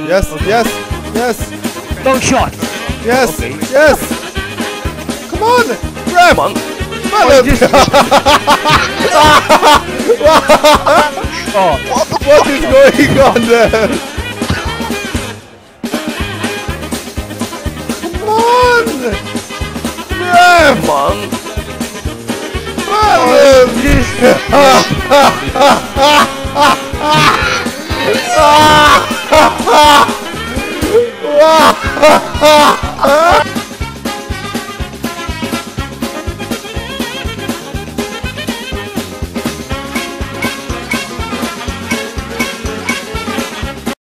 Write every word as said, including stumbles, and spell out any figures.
Yes, Okay. yes, yes, Long shot. yes, Okay. yes. Come on, grab. Come on. Mallet. Just shot. What is going on there? Come on, grab. Come on. Mallet. Just